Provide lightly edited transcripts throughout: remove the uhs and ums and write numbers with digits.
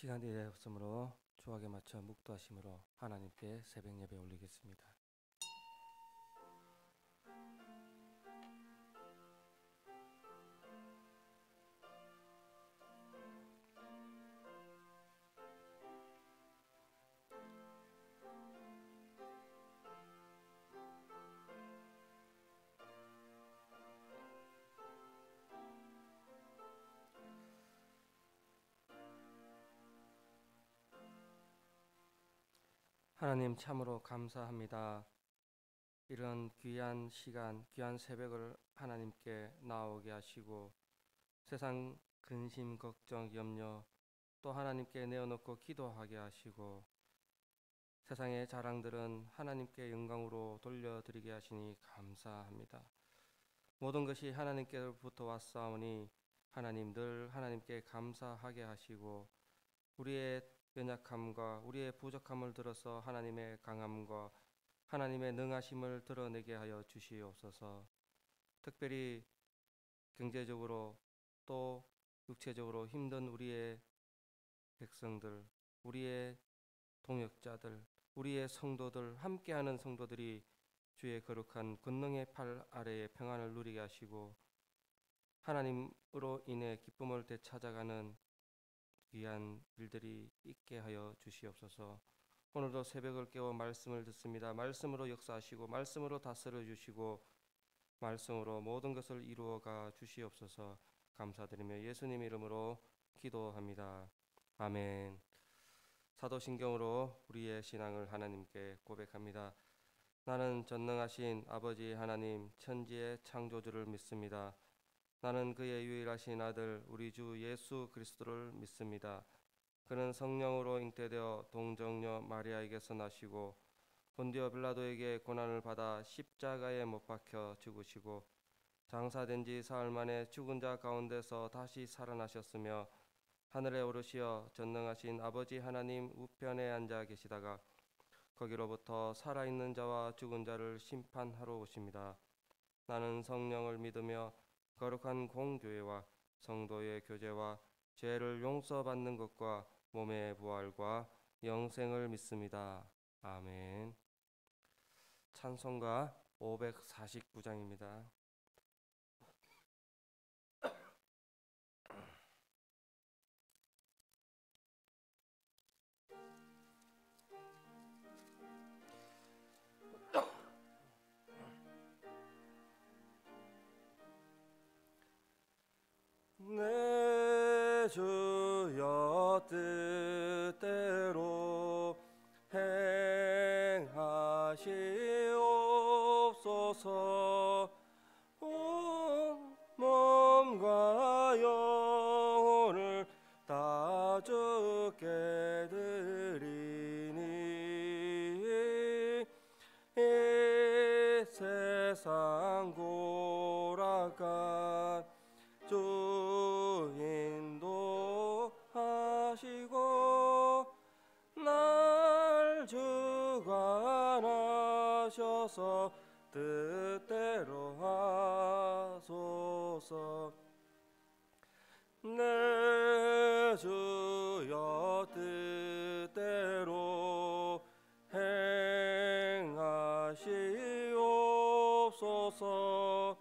시간이 되었으므로 주악에 맞춰 묵도하심으로 하나님께 새벽 예배 올리겠습니다. 하나님 참으로 감사합니다. 이런 귀한 시간, 귀한 새벽을 하나님께 나오게 하시고 세상 근심, 걱정, 염려 또 하나님께 내어놓고 기도하게 하시고 세상의 자랑들은 하나님께 영광으로 돌려드리게 하시니 감사합니다. 모든 것이 하나님께로부터 왔사오니 하나님 늘 하나님께 감사하게 하시고 우리의 연약함과 우리의 부족함을 들어서 하나님의 강함과 하나님의 능하심을 드러내게 하여 주시옵소서. 특별히 경제적으로 또 육체적으로 힘든 우리의 백성들, 우리의 동역자들, 우리의 성도들, 함께하는 성도들이 주의 거룩한 권능의 팔 아래에 평안을 누리게 하시고 하나님으로 인해 기쁨을 되찾아가는 귀한 일들이 있게 하여 주시옵소서. 오늘도 새벽을 깨워 말씀을 듣습니다. 말씀으로 역사하시고 말씀으로 다스려 주시고 말씀으로 모든 것을 이루어가 주시옵소서. 감사드리며 예수님 이름으로 기도합니다. 아멘. 사도신경으로 우리의 신앙을 하나님께 고백합니다. 나는 전능하신 아버지 하나님 천지의 창조주를 믿습니다. 나는 그의 유일하신 아들 우리 주 예수 그리스도를 믿습니다. 그는 성령으로 잉태되어 동정녀 마리아에게서 나시고 본디오 빌라도에게 고난을 받아 십자가에 못 박혀 죽으시고 장사된 지 사흘 만에 죽은 자 가운데서 다시 살아나셨으며 하늘에 오르시어 전능하신 아버지 하나님 우편에 앉아 계시다가 거기로부터 살아있는 자와 죽은 자를 심판하러 오십니다. 나는 성령을 믿으며 거룩한 공교회와 성도의 교제와 죄를 용서받는 것과 몸의 부활과 영생을 믿습니다. 아멘. 찬송가 549장입니다. 내 주여 뜻대로 행하시옵소서. 온 몸과 영혼을 다 주께 드리니 이 세상 고락한 주 인도하시고 날 주관하셔서 뜻대로 하소서. 내 주여 뜻대로 행하시옵소서.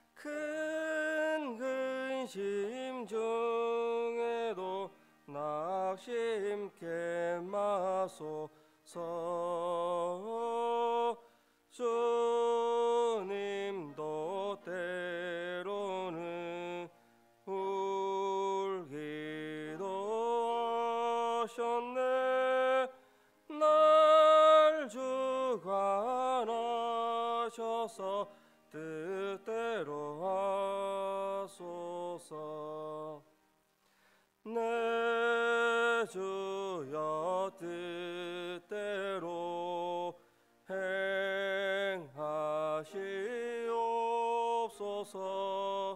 큰 근심 중에도 낙심케 마소서. 주님도 때로는 울기도 하셨네. 날 주관하셔서 뜻대로 하소서. 내 주여 뜻대로 행하시옵소서.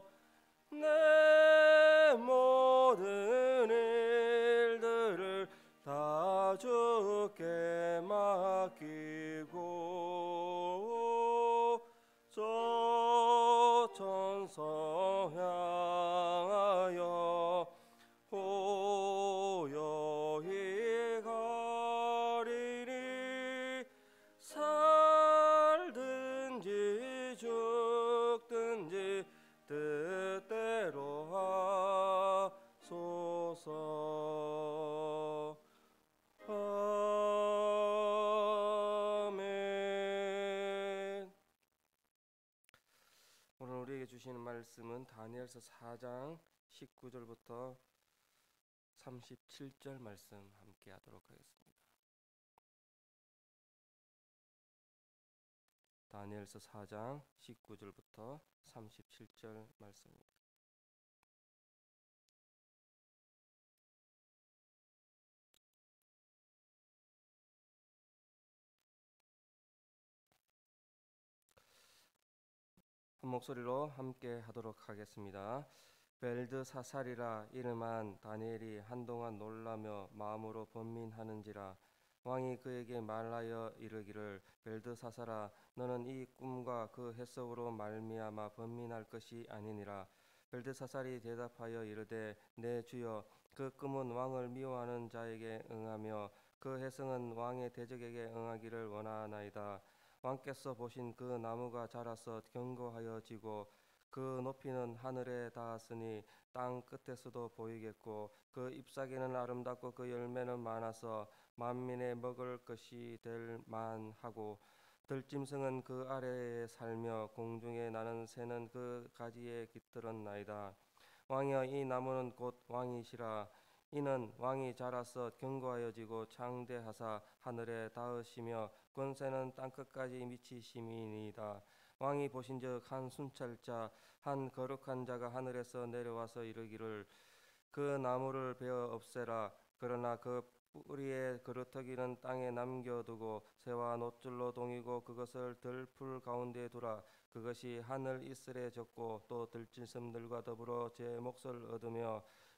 내 모든 일들을 다 주께 맡기고 저 천성 향하여 호요히 주시는 말씀은 다니엘서 4장 19절부터 37절 말씀 함께 하도록 하겠습니다. 다니엘서 4장 19절부터 37절 말씀입니다. 한 목소리로 함께 하도록 하겠습니다. 벨드사살이라 이름한 다니엘이 한동안 놀라며 마음으로 번민하는지라. 왕이 그에게 말하여 이르기를, 벨드사살아, 너는 이 꿈과 그 해석으로 말미암아 번민할 것이 아니니라. 벨드사살이 대답하여 이르되, 내 주여, 그 꿈은 왕을 미워하는 자에게 응하며 그 해석은 왕의 대적에게 응하기를 원하나이다. 왕께서 보신 그 나무가 자라서 견고하여 지고 그 높이는 하늘에 닿았으니 땅 끝에서도 보이겠고 그 잎사귀는 아름답고 그 열매는 많아서 만민의 먹을 것이 될 만하고 들짐승은 그 아래에 살며 공중에 나는 새는 그 가지에 깃들었나이다. 왕이여, 이 나무는 곧 왕이시라. 이는 왕이 자라서 견고하여지고 창대하사 하늘에 닿으시며 권세는 땅끝까지 미치심이니이다. 왕이 보신즉 한 순찰자 한 거룩한 자가 하늘에서 내려와서 이르기를, 그 나무를 베어 없애라. 그러나 그 뿌리의 그루터기는 땅에 남겨두고 새와 노줄로 동이고 그것을 들풀 가운데 두라. 그것이 하늘 이슬에 젖고 또 들짐승들과 더불어 제 몫을 얻으며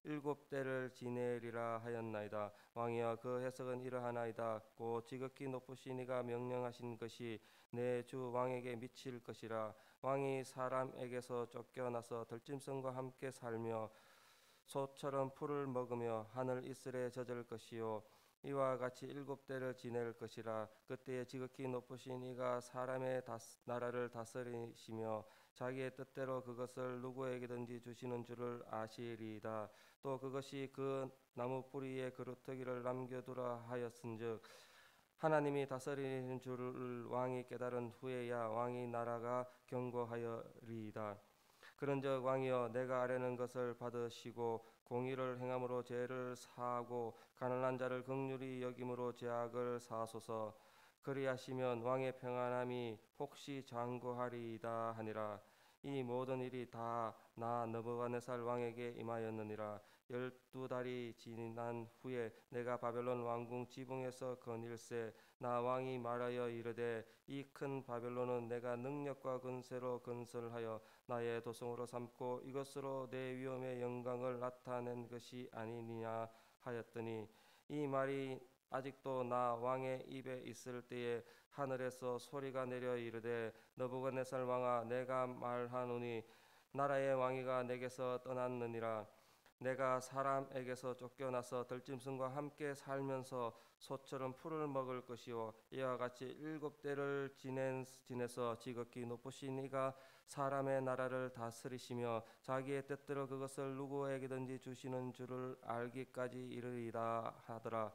7대를 지내리라 하였나이다. 왕이여, 그 해석은 이러하나이다. 고 지극히 높으신 이가 명령하신 것이 내 주 왕에게 미칠 것이라. 왕이 사람에게서 쫓겨나서 들짐승과 함께 살며 소처럼 풀을 먹으며 하늘 이슬에 젖을 것이요, 이와 같이 7대를 지낼 것이라. 그때에 지극히 높으신 이가 사람의 나라를 다스리시며 자기의 뜻대로 그것을 누구에게든지 주시는 줄을 아시리이다. 또 그것이 그 나무 뿌리에 그루터기를 남겨두라 하였은즉 하나님이 다스리는 줄을 왕이 깨달은 후에야 왕이 나라가 견고하여리이다. 그런즉 왕이여, 내가 아뢰는 것을 받으시고 공의를 행함으로 죄를 사하고 가난한 자를 긍휼히 여김으로 죄악을 사하소서. 그리하시면 왕의 평안함이 혹시 장구하리이다 하니라. 이 모든 일이 다 나 느부갓네살 왕에게 임하였느니라. 12달이 지난 후에 내가 바벨론 왕궁 지붕에서 거닐새 나 왕이 말하여 이르되, 이 큰 바벨론은 내가 능력과 권세로 건설하여 나의 도성으로 삼고 이것으로 내 위엄의 영광을 나타낸 것이 아니냐 하였더니, 이 말이 아직도 나 왕의 입에 있을 때에 하늘에서 소리가 내려 이르되, 느부갓네살 왕아, 내가 말하노니 나라의 왕위가 내게서 떠났느니라. 내가 사람에게서 쫓겨나서 들짐승과 함께 살면서 소처럼 풀을 먹을 것이요, 이와 같이 7대를 지내서 지극히 높으신 이가 사람의 나라를 다스리시며 자기의 뜻대로 그것을 누구에게든지 주시는 줄을 알기까지 이르리다 하더라.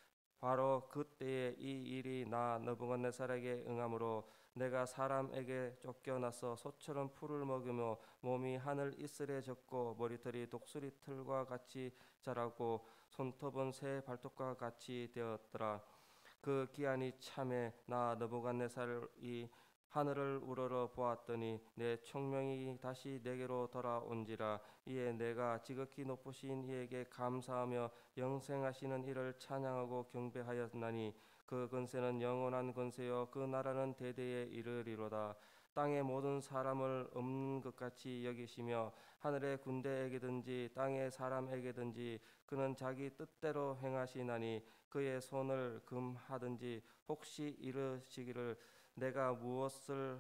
바로 그때에 이 일이 나 느부갓네살에게 응함으로 내가 사람에게 쫓겨나서 소처럼 풀을 먹으며 몸이 하늘 이슬에 젖고 머리털이 독수리 털과 같이 자라고 손톱은 새 발톱과 같이 되었더라. 그 기한이 참에 나 느부갓네살이 하늘을 우러러 보았더니 내 총명이 다시 내게로 돌아온지라. 이에 내가 지극히 높으신 이에게 감사하며 영생하시는 이를 찬양하고 경배하였나니 그 권세는 영원한 권세요 그 나라는 대대에 이르리로다. 땅의 모든 사람을 없는 것 같이 여기시며 하늘의 군대에게든지 땅의 사람에게든지 그는 자기 뜻대로 행하시나니 그의 손을 금하든지 혹시 이르시기를 내가 무엇을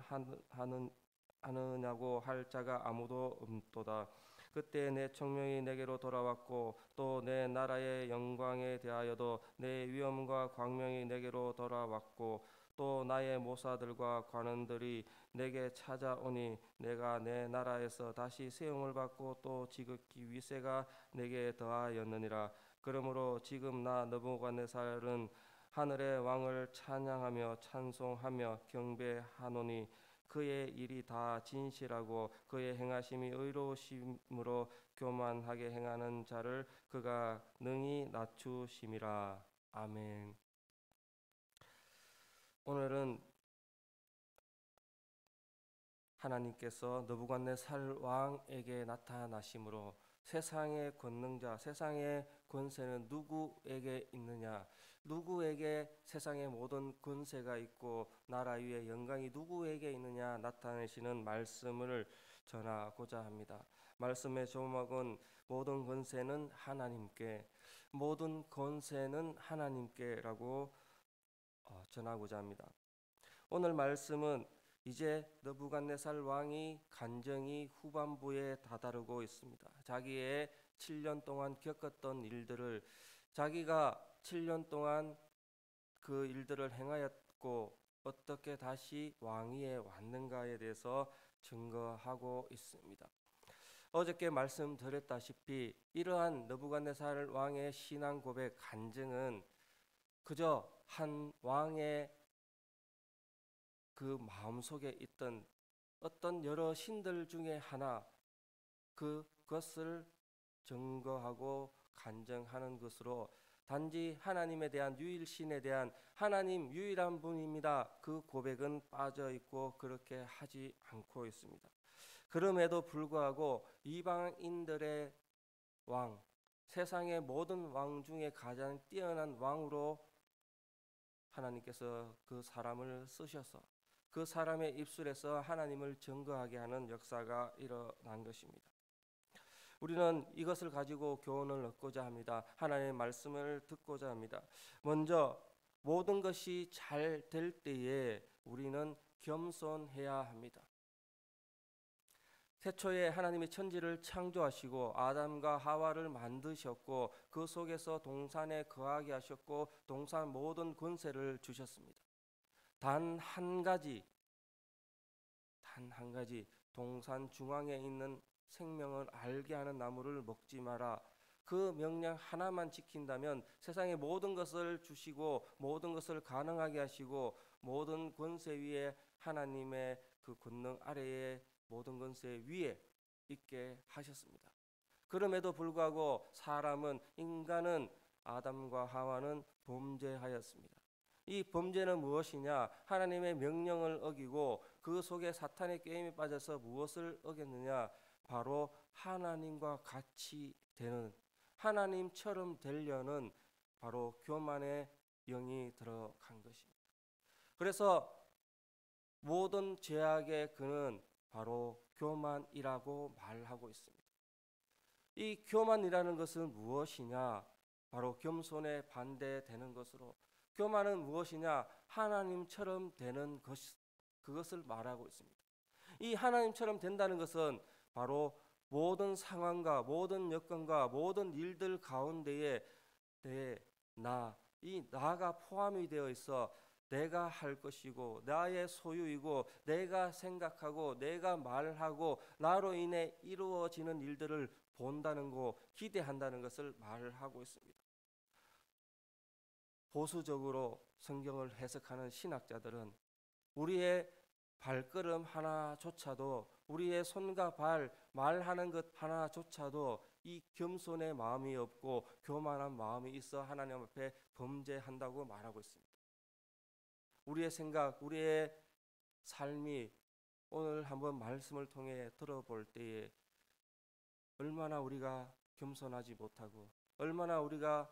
하느냐고 할 자가 아무도 없도다. 그때 내 총명이 내게로 돌아왔고 또 내 나라의 영광에 대하여도 내 위엄과 광명이 내게로 돌아왔고 또 나의 모사들과 관원들이 내게 찾아오니 내가 내 나라에서 다시 세움을 받고 또 지극히 위세가 내게 더하였느니라. 그러므로 지금 나 느부갓네살은 하늘의 왕을 찬양하며 찬송하며 경배하노니 그의 일이 다 진실하고 그의 행하심이 의로우심으로 교만하게 행하는 자를 그가 능히 낮추심이라. 아멘. 오늘은 하나님께서 느부갓네살 왕에게 나타나심으로 세상의 권능자, 세상의 권세는 누구에게 있느냐? 누구에게 세상의 모든 권세가 있고 나라 위에 영광이 누구에게 있느냐 나타내시는 말씀을 전하고자 합니다. 말씀의 제목은 모든 권세는 하나님께, 모든 권세는 하나님께라고 전하고자 합니다. 오늘 말씀은 이제 느부갓네살 왕이 간증이 후반부에 다다르고 있습니다. 자기의 7년 동안 겪었던 일들을, 자기가 7년 동안 그 일들을 행하였고 어떻게 다시 왕위에 왔는가에 대해서 증거하고 있습니다. 어저께 말씀드렸다시피 이러한 느부갓네살 왕의 신앙 고백 간증은 그저 한 왕의 그 마음속에 있던 어떤 여러 신들 중에 하나, 그것을 증거하고 간증하는 것으로 단지 하나님에 대한 유일신에 대한 하나님 유일한 분입니다, 그 고백은 빠져 있고 그렇게 하지 않고 있습니다. 그럼에도 불구하고 이방인들의 왕, 세상의 모든 왕 중에 가장 뛰어난 왕으로 하나님께서 그 사람을 쓰셔서 그 사람의 입술에서 하나님을 증거하게 하는 역사가 일어난 것입니다. 우리는 이것을 가지고 교훈을 얻고자 합니다. 하나님의 말씀을 듣고자 합니다. 먼저 모든 것이 잘 될 때에 우리는 겸손해야 합니다. 태초에 하나님이 천지를 창조하시고 아담과 하와를 만드셨고 그 속에서 동산에 거하게 하셨고 동산 모든 권세를 주셨습니다. 단 한 가지 동산 중앙에 있는 생명을 알게 하는 나무를 먹지 마라, 그 명령 하나만 지킨다면 세상의 모든 것을 주시고 모든 것을 가능하게 하시고 모든 권세 위에 하나님의 그 권능 아래에 모든 권세 위에 있게 하셨습니다. 그럼에도 불구하고 인간은 아담과 하와는 범죄하였습니다. 이 범죄는 무엇이냐? 하나님의 명령을 어기고 그 속에 사탄의 게임에 빠져서 무엇을 어겼느냐? 바로 하나님과 같이 되는, 하나님처럼 되려는 바로 교만의 영이 들어간 것입니다. 그래서 모든 죄악의 근은 바로 교만이라고 말하고 있습니다. 이 교만이라는 것은 무엇이냐? 바로 겸손에 반대되는 것으로, 교만은 무엇이냐? 하나님처럼 되는 것, 그것을 말하고 있습니다. 이 하나님처럼 된다는 것은 바로 모든 상황과 모든 여건과 모든 일들 가운데에 이 나가 포함이 되어 있어 내가 할 것이고 나의 소유이고 내가 생각하고 내가 말하고 나로 인해 이루어지는 일들을 본다는 거, 기대한다는 것을 말하고 있습니다. 보수적으로 성경을 해석하는 신학자들은 우리의 발걸음 하나조차도, 우리의 손과 발 말하는 것 하나조차도 이 겸손의 마음이 없고 교만한 마음이 있어 하나님 앞에 범죄한다고 말하고 있습니다. 우리의 생각, 우리의 삶이 오늘 한번 말씀을 통해 들어볼 때에 얼마나 우리가 겸손하지 못하고 얼마나 우리가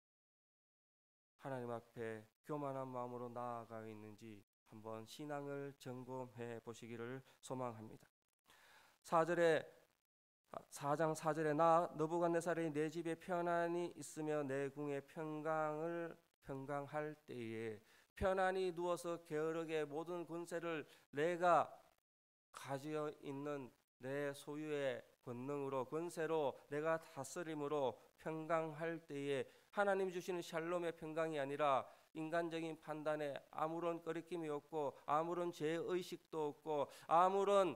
하나님 앞에 교만한 마음으로 나아가 있는지 한번 신앙을 점검해 보시기를 소망합니다. 4장 4절에 나 느부갓네살이 내 집에 평안이 있으며 내 궁에 평강할 때에, 편안히 누워서 게으르게 모든 권세를 내가 가지고 있는 내 소유의 권능으로 권세로 내가 다스림으로 평강할 때에 하나님 주시는 샬롬의 평강이 아니라 인간적인 판단에 아무런 거리낌이 없고 아무런 죄의식도 없고 아무런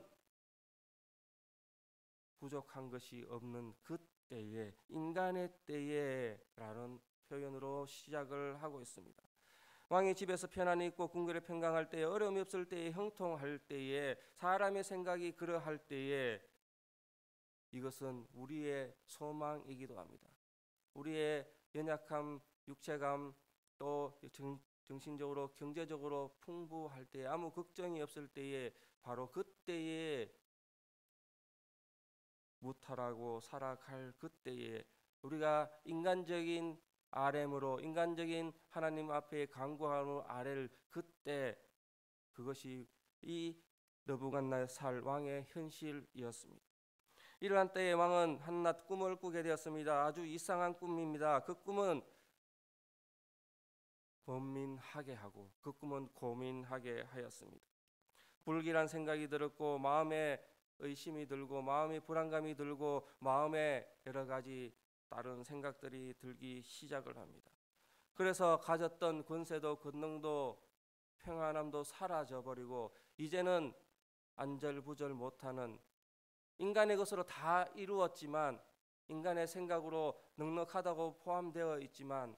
부족한 것이 없는 그때에, 인간의 때에 라는 표현으로 시작을 하고 있습니다. 왕이 집에서 편안히 있고 궁궐에 평강할 때에, 어려움이 없을 때에, 형통할 때에, 사람의 생각이 그러할 때에 이것은 우리의 소망이기도 합니다. 우리의 연약함, 육체감, 또 정신적으로 경제적으로 풍부할 때에, 아무 걱정이 없을 때에, 바로 그때에 무탈하고 살아갈 그때에 우리가 인간적인 RM으로, 인간적인 하나님 앞에 간구하는 아래를, 그때 그것이 이 느부갓네살 왕의 현실이었습니다. 이러한 때에 왕은 한낮 꿈을 꾸게 되었습니다. 아주 이상한 꿈입니다. 그 꿈은 번민하게 하고, 그 꿈은 고민하게 하였습니다. 불길한 생각이 들었고, 마음에 의심이 들고, 마음에 불안감이 들고, 마음에 여러 가지 다른 생각들이 들기 시작을 합니다. 그래서 가졌던 권세도 권능도 평안함도 사라져버리고, 이제는 안절부절 못하는, 인간의 것으로 다 이루었지만, 인간의 생각으로 넉넉하다고 포함되어 있지만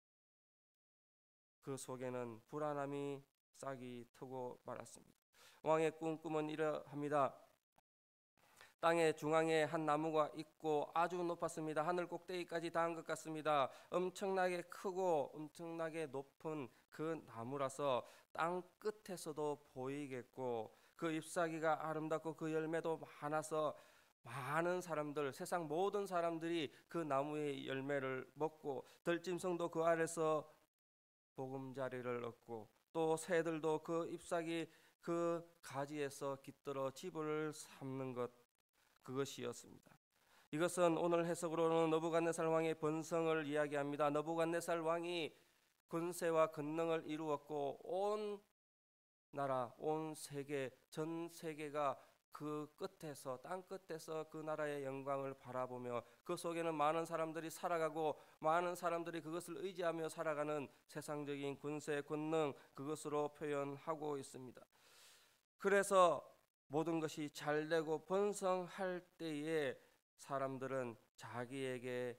그 속에는 불안함이 싹이 트고 말았습니다. 왕의 꿈은 이러합니다. 땅의 중앙에 한 나무가 있고 아주 높았습니다. 하늘 꼭대기까지 닿은 것 같습니다. 엄청나게 크고 엄청나게 높은 그 나무라서 땅 끝에서도 보이겠고, 그 잎사귀가 아름답고 그 열매도 많아서 많은 사람들, 세상 모든 사람들이 그 나무의 열매를 먹고, 들짐승도 그 아래서 보금자리를 얻고, 또 새들도 그 잎사귀 그 가지에서 깃들어 집을 삼는 것, 그것이었습니다. 이것은 오늘 해석으로는 느부갓네살 왕의 번성을 이야기합니다. 느부갓네살 왕이 권세와 권능을 이루었고, 온 나라, 온 세계, 전 세계가 그 끝에서, 땅 끝에서 그 나라의 영광을 바라보며, 그 속에는 많은 사람들이 살아가고 많은 사람들이 그것을 의지하며 살아가는 세상적인 권세, 권능, 그것으로 표현하고 있습니다. 그래서 모든 것이 잘되고 번성할 때에 사람들은 자기에게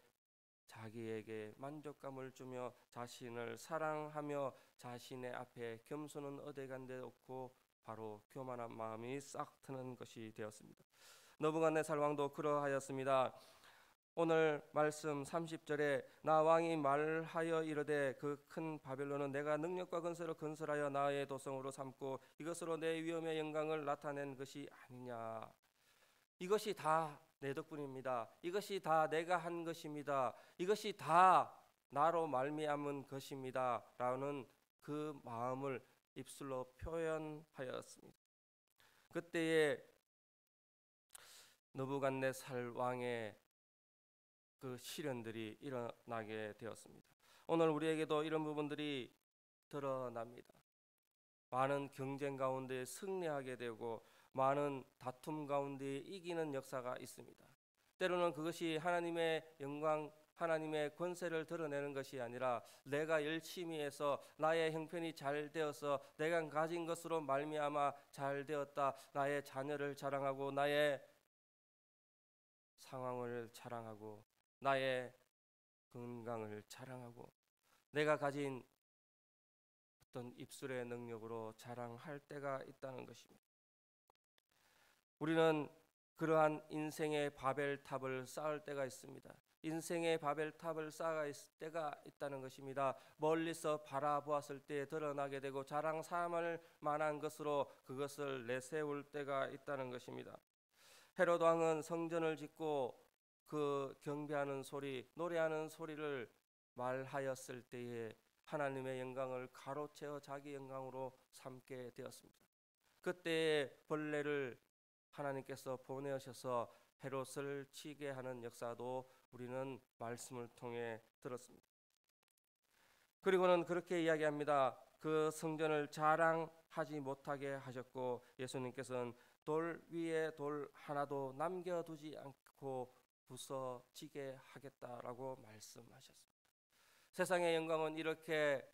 만족감을 주며 자신을 사랑하며 자신의 앞에 겸손은 어디간데 없고 바로 교만한 마음이 싹 트는 것이 되었습니다. 느부갓네살 왕도 그러하였습니다. 오늘 말씀 30절에 나 왕이 말하여 이르되 그 큰 바벨론은 내가 능력과 건설을 건설하여 나의 도성으로 삼고 이것으로 내 위엄의 영광을 나타낸 것이 아니냐. 이것이 다 내 덕분입니다. 이것이 다 내가 한 것입니다. 이것이 다 나로 말미암은 것입니다. 라는 그 마음을 입술로 표현하였습니다. 그때에 느부갓네살 왕의 그 시련들이 일어나게 되었습니다. 오늘 우리에게도 이런 부분들이 드러납니다. 많은 경쟁 가운데 승리하게 되고 많은 다툼 가운데 이기는 역사가 있습니다. 때로는 그것이 하나님의 영광, 하나님의 권세를 드러내는 것이 아니라 내가 열심히 해서 나의 형편이 잘 되어서 내가 가진 것으로 말미암아 잘 되었다, 나의 자녀를 자랑하고 나의 상황을 자랑하고 나의 건강을 자랑하고 내가 가진 어떤 입술의 능력으로 자랑할 때가 있다는 것입니다. 우리는 그러한 인생의 바벨탑을 쌓을 때가 있습니다. 인생의 바벨탑을 쌓아 있을 때가 있다는 것입니다. 멀리서 바라보았을 때 드러나게 되고 자랑 삼을 만한 것으로 그것을 내세울 때가 있다는 것입니다. 헤롯 왕은 성전을 짓고 그 경배하는 소리, 노래하는 소리를 말하였을 때에 하나님의 영광을 가로채어 자기 영광으로 삼게 되었습니다. 그때에 벌레를 하나님께서 보내셔서 헤롯을 치게 하는 역사도 우리는 말씀을 통해 들었습니다. 그리고는 그렇게 이야기합니다. 그 성전을 자랑하지 못하게 하셨고 예수님께서는 돌 위에 돌 하나도 남겨두지 않고 부서지게 하겠다라고 말씀하셨습니다. 세상의 영광은 이렇게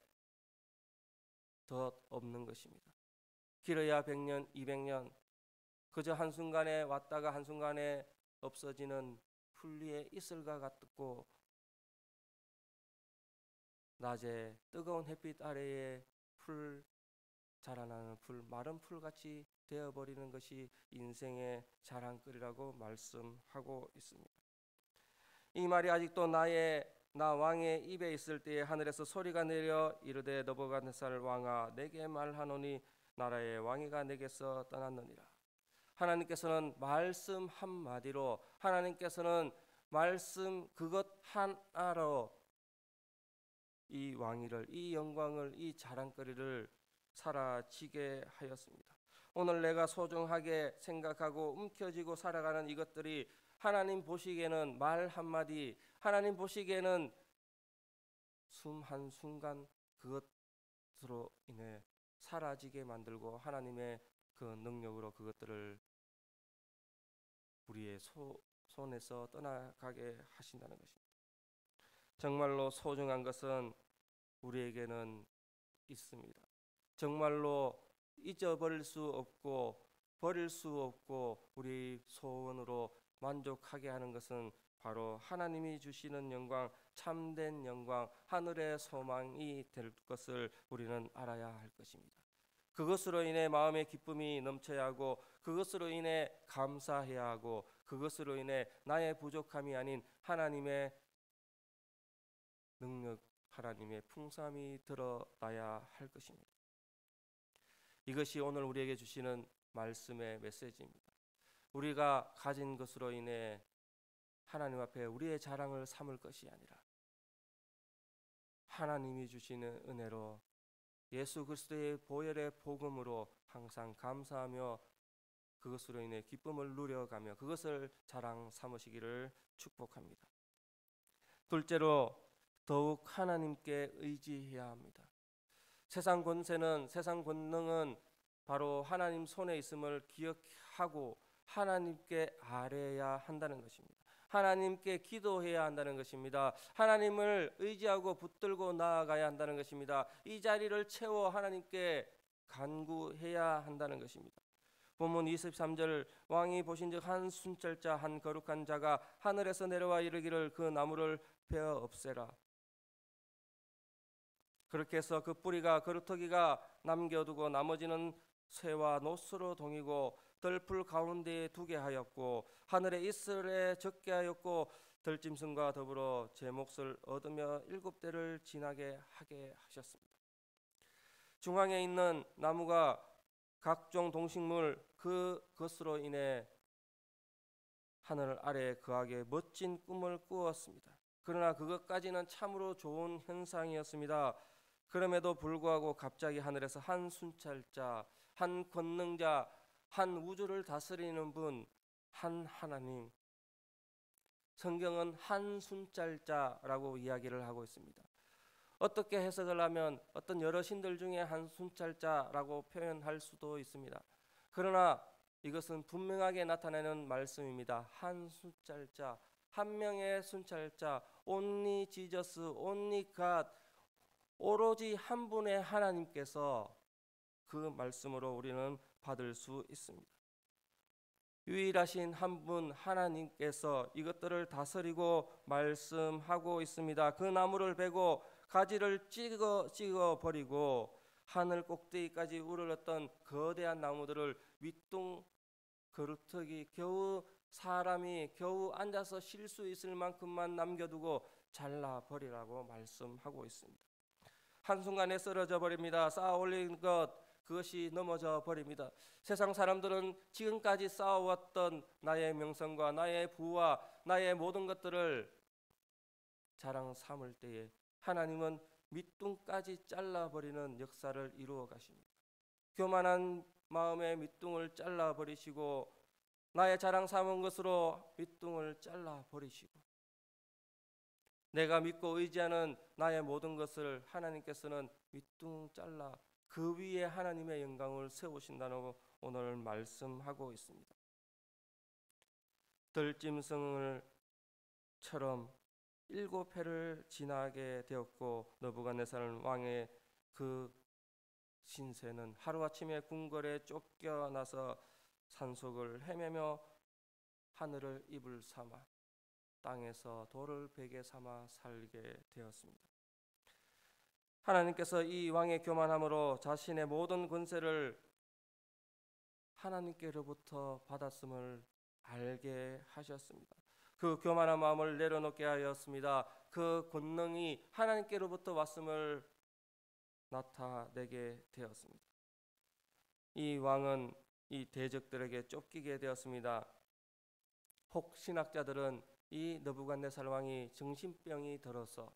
덧 없는 것입니다. 길어야 100년, 200년, 그저 한순간에 왔다가 한순간에 없어지는 풀리의 이슬과 같고 낮에 뜨거운 햇빛 아래에 풀 자라나는 풀, 마른 풀같이 되어버리는 것이 인생의 자랑거리라고 말씀하고 있습니다. 이 말이 아직도 나 왕의 입에 있을 때에 하늘에서 소리가 내려 이르되 너부갓네살 왕아 내게 말하노니 나라의 왕위가 내게서 떠났느니라. 하나님께서는 말씀 한마디로, 하나님께서는 말씀 그것 하나로 이 왕위를, 이 영광을, 이 자랑거리를 사라지게 하였습니다. 오늘 내가 소중하게 생각하고 움켜쥐고 살아가는 이것들이 하나님 보시기에는 말 한마디, 하나님 보시기에는 숨 한순간 그것으로 인해 사라지게 만들고 하나님의 그 능력으로 그것들을 우리의 손에서 떠나가게 하신다는 것입니다. 정말로 소중한 것은 우리에게는 있습니다. 정말로 잊어버릴 수 없고 버릴 수 없고 우리 소원으로 만족하게 하는 것은 바로 하나님이 주시는 영광, 참된 영광, 하늘의 소망이 될 것을 우리는 알아야 할 것입니다. 그것으로 인해 마음의 기쁨이 넘쳐야 하고, 그것으로 인해 감사해야 하고, 그것으로 인해 나의 부족함이 아닌 하나님의 능력, 하나님의 풍성함이 드러나야 할 것입니다. 이것이 오늘 우리에게 주시는 말씀의 메시지입니다. 우리가 가진 것으로 인해 하나님 앞에 우리의 자랑을 삼을 것이 아니라 하나님이 주시는 은혜로 예수 그리스도의 보혈의 복음으로 항상 감사하며 그것으로 인해 기쁨을 누려가며 그것을 자랑 삼으시기를 축복합니다. 둘째로 더욱 하나님께 의지해야 합니다. 세상 권세는, 세상 권능은 바로 하나님 손에 있음을 기억하고 하나님께 아뢰야 한다는 것입니다. 하나님께 기도해야 한다는 것입니다. 하나님을 의지하고 붙들고 나아가야 한다는 것입니다. 이 자리를 채워 하나님께 간구해야 한다는 것입니다. 본문 23절 왕이 보신즉 한 순찰자 한 거룩한 자가 하늘에서 내려와 이르기를 그 나무를 베어 없애라. 그렇게 해서 그 뿌리가 그루터기가 남겨두고 나머지는 쇠와 노스로 동이고 덜풀 가운데에 두게 하였고 하늘의 이슬에 적게 하였고 들짐승과 더불어 제 몫을 얻으며 7대를 지나게 하게 하셨습니다. 중앙에 있는 나무가 각종 동식물 그것으로 인해 하늘 아래에 거하게 멋진 꿈을 꾸었습니다. 그러나 그것까지는 참으로 좋은 현상이었습니다. 그럼에도 불구하고 갑자기 하늘에서 한 순찰자, 한 권능자, 한 우주를 다스리는 분, 한 하나님, 성경은 한 순찰자라고 이야기를 하고 있습니다. 어떻게 해석을 하면 어떤 여러 신들 중에 한 순찰자라고 표현할 수도 있습니다. 그러나 이것은 분명하게 나타내는 말씀입니다. 한 순찰자, 한 명의 순찰자, only Jesus, only God, 오로지 한 분의 하나님께서 그 말씀으로 우리는 받을 수 있습니다. 유일하신 한 분 하나님께서 이것들을 다스리고 말씀하고 있습니다. 그 나무를 베고 가지를 찍어 버리고 하늘 꼭대기까지 우러렀던 거대한 나무들을 밑동 그루터기 겨우 사람이 겨우 앉아서 쉴 수 있을 만큼만 남겨두고 잘라버리라고 말씀하고 있습니다. 한순간에 쓰러져 버립니다. 쌓아 올린 것 그것이 넘어져 버립니다. 세상 사람들은 지금까지 쌓아왔던 나의 명성과 나의 부와 나의 모든 것들을 자랑 삼을 때에 하나님은 밑둥까지 잘라버리는 역사를 이루어 가십니다. 교만한 마음의 밑둥을 잘라버리시고 나의 자랑 삼은 것으로 밑둥을 잘라버리시고 내가 믿고 의지하는 나의 모든 것을 하나님께서는 밑둥 잘라 그 위에 하나님의 영광을 세우신다고 오늘 말씀하고 있습니다. 들짐승을처럼 7회를 지나게 되었고 느부갓네살 왕의 그 신세는 하루아침에 궁궐에 쫓겨나서 산속을 헤매며 하늘을 이불 삼아 땅에서 돌을 베개 삼아 살게 되었습니다. 하나님께서 이 왕의 교만함으로 자신의 모든 권세를 하나님께로부터 받았음을 알게 하셨습니다. 그 교만한 마음을 내려놓게 하였습니다. 그 권능이 하나님께로부터 왔음을 나타내게 되었습니다. 이 왕은 이 대적들에게 쫓기게 되었습니다. 혹 신학자들은 이 느부갓네살 왕이 정신병이 들어서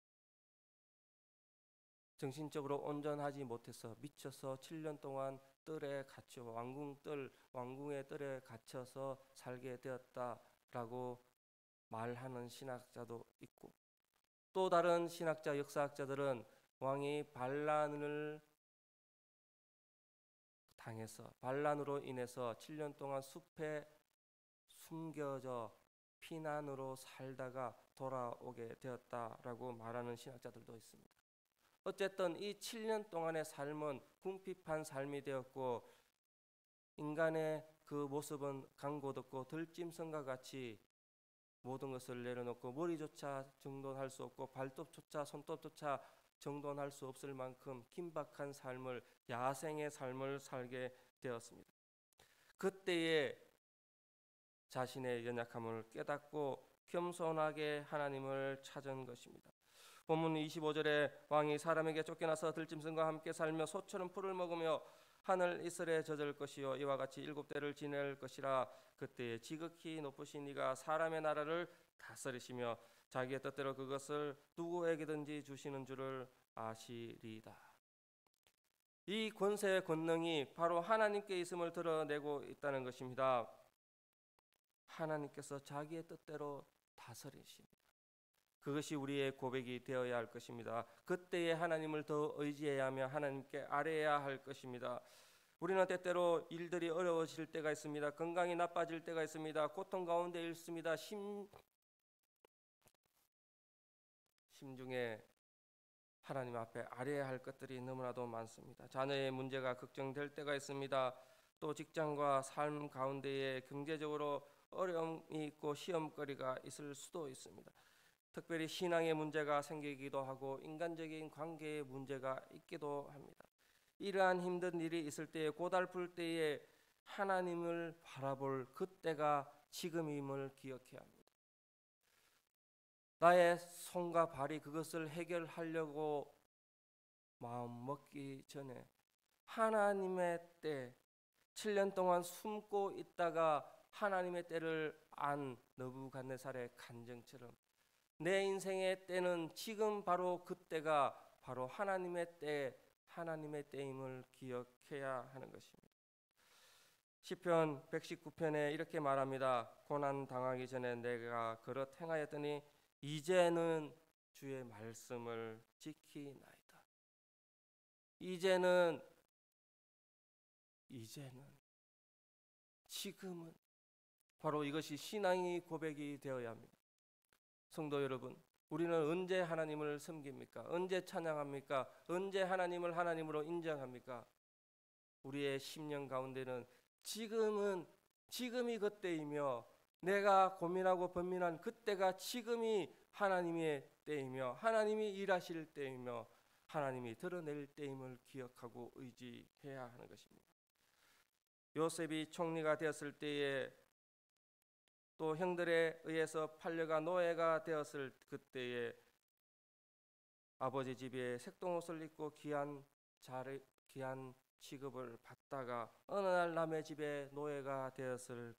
정신적으로 온전하지 못해서 미쳐서 7년 동안 뜰에 갇혀 왕궁의 뜰에 갇혀서 살게 되었다라고 말하는 신학자도 있고, 또 다른 신학자 역사학자들은 왕이 반란을 당해서 반란으로 인해서 7년 동안 숲에 숨겨져 피난으로 살다가 돌아오게 되었다라고 말하는 신학자들도 있습니다. 어쨌든 이 7년 동안의 삶은 궁핍한 삶이 되었고, 인간의 그 모습은 강고덥고 들짐승과 같이 모든 것을 내려놓고 머리조차 정돈할 수 없고 발톱조차 손톱조차 정돈할 수 없을 만큼 긴박한 삶을, 야생의 삶을 살게 되었습니다. 그때에 자신의 연약함을 깨닫고 겸손하게 하나님을 찾은 것입니다. 본문 25절에 왕이 사람에게 쫓겨나서 들짐승과 함께 살며 소처럼 풀을 먹으며 하늘 이슬에 젖을 것이요 이와 같이 7대를 지낼 것이라. 그때에 지극히 높으신 이가 사람의 나라를 다스리시며 자기의 뜻대로 그것을 누구에게든지 주시는 줄을 아시리다. 이 권세의 권능이 바로 하나님께 있음을 드러내고 있다는 것입니다. 하나님께서 자기의 뜻대로 다스리십니다. 그것이 우리의 고백이 되어야 할 것입니다. 그때에 하나님을 더 의지해야 하며 하나님께 아뢰어야 할 것입니다. 우리는 때때로 일들이 어려워질 때가 있습니다. 건강이 나빠질 때가 있습니다. 고통 가운데 있습니다. 심중에 하나님 앞에 아뢰어야 할 것들이 너무나도 많습니다. 자녀의 문제가 걱정될 때가 있습니다. 또 직장과 삶 가운데에 경제적으로 어려움이 있고 시험거리가 있을 수도 있습니다. 특별히 신앙의 문제가 생기기도 하고 인간적인 관계의 문제가 있기도 합니다. 이러한 힘든 일이 있을 때에, 고달플 때에 하나님을 바라볼 그때가 지금임을 기억해야 합니다. 나의 손과 발이 그것을 해결하려고 마음 먹기 전에 하나님의 때, 7년 동안 숨고 있다가 하나님의 때를 안 느부갓네살의 간증처럼 내 인생의 때는 지금 바로 그때가 바로 하나님의 때, 하나님의 때임을 기억해야 하는 것입니다. 시편 119편에 이렇게 말합니다. 고난 당하기 전에 내가 그릇 행하였더니 이제는 주의 말씀을 지키나이다. 이제는 지금은 바로 이것이 신앙의 고백이 되어야 합니다. 성도 여러분, 우리는 언제 하나님을 섬깁니까? 언제 찬양합니까? 언제 하나님을 하나님으로 인정합니까? 우리의 심령 가운데는 지금이 그때이며, 내가 고민하고 번민한 그때가 지금이 하나님의 때이며, 하나님이 일하실 때이며, 하나님이 드러낼 때임을 기억하고 의지해야 하는 것입니다. 요셉이 총리가 되었을 때에, 또 형들에 의해서 팔려가 노예가 되었을 그때에 아버지 집에 색동옷을 입고 귀한 취급을 받다가 어느 날 남의 집에 노예가 되었을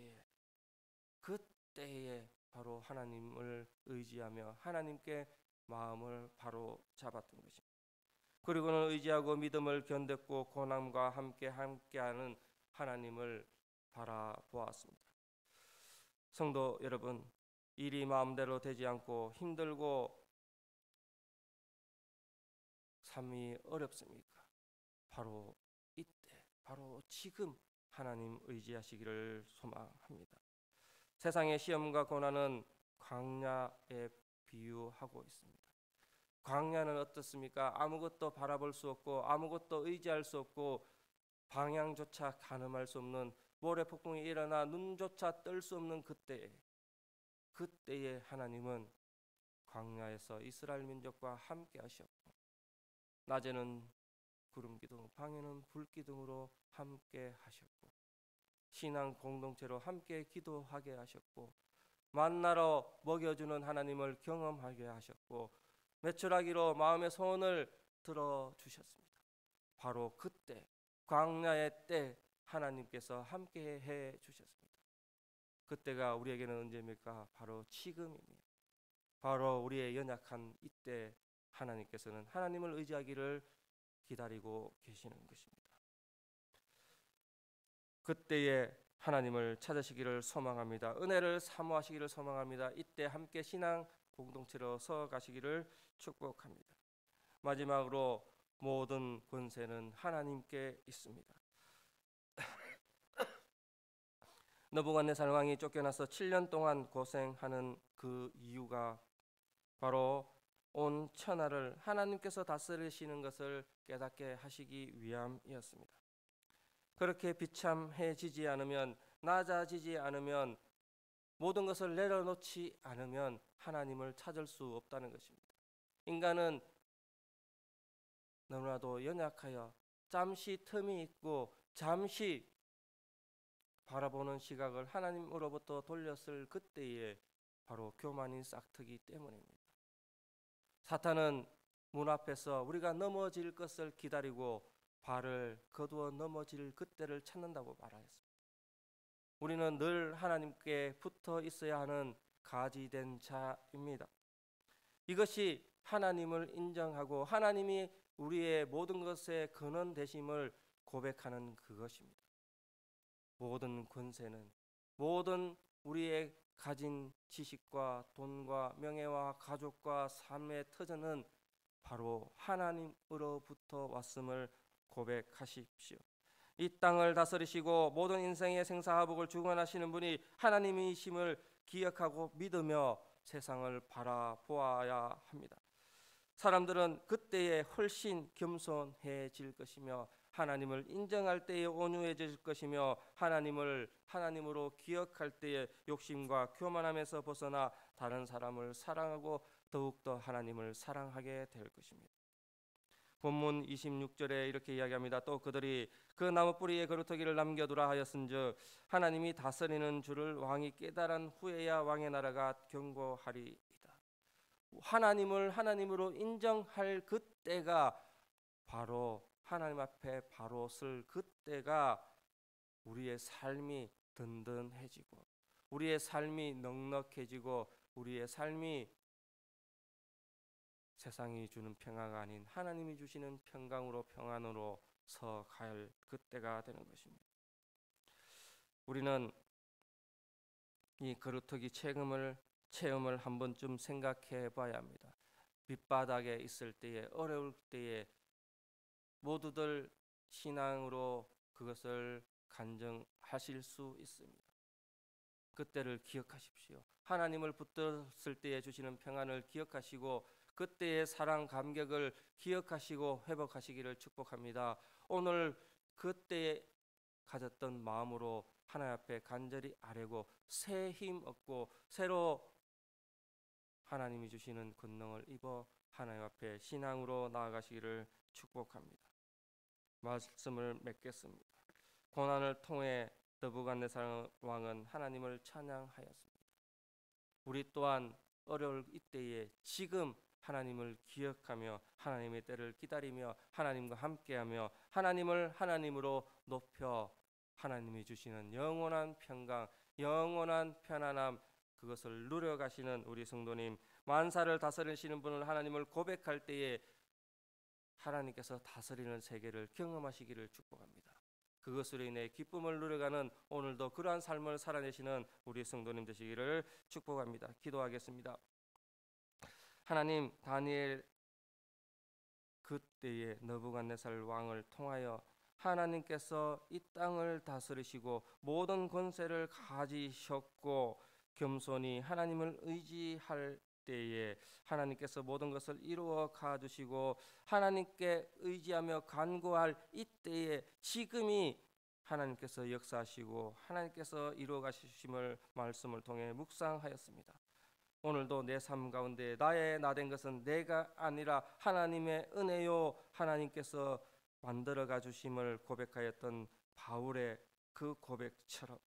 그때에 바로 하나님을 의지하며 하나님께 마음을 바로 잡았던 것입니다. 그리고는 의지하고 믿음을 견뎠고 고난과 함께하는 하나님을 바라보았습니다. 성도 여러분, 일이 마음대로 되지 않고 힘들고 삶이 어렵습니까? 바로 이때, 바로 지금 하나님 의지하시기를 소망합니다. 세상의 시험과 고난은 광야에 비유하고 있습니다. 광야는 어떻습니까? 아무것도 바라볼 수 없고 아무것도 의지할 수 없고 방향조차 가늠할 수 없는, 모래폭풍이 일어나 눈조차 뜰 수 없는 그때에 하나님은 광야에서 이스라엘 민족과 함께 하셨고 낮에는 구름 기둥, 밤에는 불 기둥으로 함께 하셨고, 신앙 공동체로 함께 기도하게 하셨고, 만나러 먹여주는 하나님을 경험하게 하셨고, 매출하기로 마음의 소원을 들어주셨습니다. 바로 그때 광야의 때 하나님께서 함께 해 주셨습니다. 그때가 우리에게는 언제입니까? 바로 지금입니다. 바로 우리의 연약한 이때 하나님께서는 하나님을 의지하기를 기다리고 계시는 것입니다. 그때에 하나님을 찾으시기를 소망합니다. 은혜를 사모하시기를 소망합니다. 이때 함께 신앙 공동체로 서 가시기를 축복합니다. 마지막으로 모든 권세는 하나님께 있습니다. 느부갓네살 왕이 쫓겨나서 7년 동안 고생하는 그 이유가 바로 온 천하를 하나님께서 다스리시는 것을 깨닫게 하시기 위함이었습니다. 그렇게 비참해지지 않으면, 낮아지지 않으면, 모든 것을 내려놓지 않으면 하나님을 찾을 수 없다는 것입니다. 인간은 너무나도 연약하여 잠시 틈이 있고 잠시 바라보는 시각을 하나님으로부터 돌렸을 그때에 바로 교만이 싹트기 때문입니다. 사탄은 문 앞에서 우리가 넘어질 것을 기다리고 발을 거두어 넘어질 그때를 찾는다고 말하였습니다. 우리는 늘 하나님께 붙어 있어야 하는 가지된 자입니다. 이것이 하나님을 인정하고 하나님이 우리의 모든 것의 근원 되심을 고백하는 그것입니다. 모든 권세는, 모든 우리의 가진 지식과 돈과 명예와 가족과 삶의 터전은 바로 하나님으로부터 왔음을 고백하십시오. 이 땅을 다스리시고 모든 인생의 생사화복을 주관하시는 분이 하나님이심을 기억하고 믿으며 세상을 바라보아야 합니다. 사람들은 그때에 훨씬 겸손해질 것이며 하나님을 인정할 때에 온유해질 것이며 하나님을 하나님으로 기억할 때에 욕심과 교만함에서 벗어나 다른 사람을 사랑하고 더욱더 하나님을 사랑하게 될 것입니다. 본문 26절에 이렇게 이야기합니다. 또 그들이 그 나무 뿌리에 그루터기를 남겨두라 하였은즉 하나님이 다스리는 줄을 왕이 깨달은 후에야 왕의 나라가 견고하리이다. 하나님을 하나님으로 인정할 그때가 바로 하나님 앞에 바로 설 그때가 우리의 삶이 든든해지고 우리의 삶이 넉넉해지고 우리의 삶이 세상이 주는 평화가 아닌 하나님이 주시는 평강으로 평안으로 서갈 그때가 되는 것입니다. 우리는 이 그루터기 체험을 한 번쯤 생각해 봐야 합니다. 밑바닥에 있을 때에, 어려울 때에 모두들 신앙으로 그것을 간증하실 수 있습니다. 그때를 기억하십시오. 하나님을 붙들었을 때에 주시는 평안을 기억하시고 그때의 사랑 감격을 기억하시고 회복하시기를 축복합니다. 오늘 그때에 가졌던 마음으로 하나님 앞에 간절히 아뢰고 새 힘 얻고 새로 하나님이 주시는 권능을 입어 하나님 앞에 신앙으로 나아가시기를 축복합니다. 말씀을 맺겠습니다. 고난을 통해 느부갓네살 왕은 하나님을 찬양하였습니다. 우리 또한 어려울 이때에 지금 하나님을 기억하며 하나님의 때를 기다리며 하나님과 함께하며 하나님을 하나님으로 높여 하나님이 주시는 영원한 평강, 영원한 편안함 그것을 누려가시는 우리 성도님, 만사를 다스리시는 분을 하나님을 고백할 때에 하나님께서 다스리는 세계를 경험하시기를 축복합니다. 그것으로 인해 기쁨을 누려가는 오늘도 그러한 삶을 살아내시는 우리 성도님 되시기를 축복합니다. 기도하겠습니다. 하나님, 다니엘 그때의 느부갓네살 왕을 통하여 하나님께서 이 땅을 다스리시고 모든 권세를 가지셨고 겸손히 하나님을 의지할 때에 하나님께서 모든 것을 이루어 가주시고 하나님께 의지하며 간구할 이때에 지금이 하나님께서 역사하시고 하나님께서 이루어 가시심을 말씀을 통해 묵상하였습니다. 오늘도 내 삶 가운데 나의 나된 것은 내가 아니라 하나님의 은혜요, 하나님께서 만들어가 주심을 고백하였던 바울의 그 고백처럼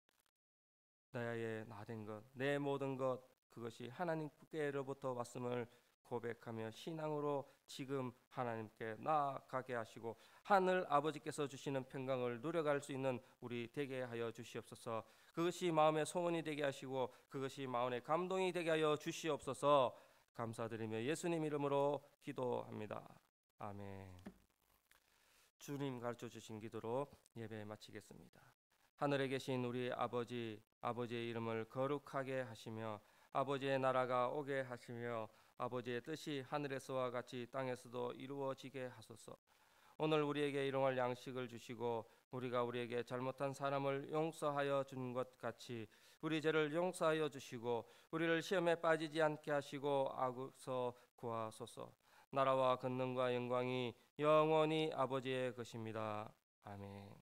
나의 나된 것, 내 모든 것, 그것이 하나님께로부터 왔음을 고백하며 신앙으로 지금 하나님께 나아가게 하시고 하늘 아버지께서 주시는 평강을 누려갈 수 있는 우리 되게 하여 주시옵소서. 그것이 마음의 소원이 되게 하시고 그것이 마음의 감동이 되게 하여 주시옵소서. 감사드리며 예수님 이름으로 기도합니다. 아멘. 주님 가르쳐 주신 기도로 예배 마치겠습니다. 하늘에 계신 우리 아버지, 아버지의 이름을 거룩하게 하시며 아버지의 나라가 오게 하시며 아버지의 뜻이 하늘에서와 같이 땅에서도 이루어지게 하소서. 오늘 우리에게 일용할 양식을 주시고 우리가 우리에게 잘못한 사람을 용서하여 준 것 같이 우리 죄를 용서하여 주시고 우리를 시험에 빠지지 않게 하시고 악에서 구하소서. 나라와 권능과 영광이 영원히 아버지의 것입니다. 아멘.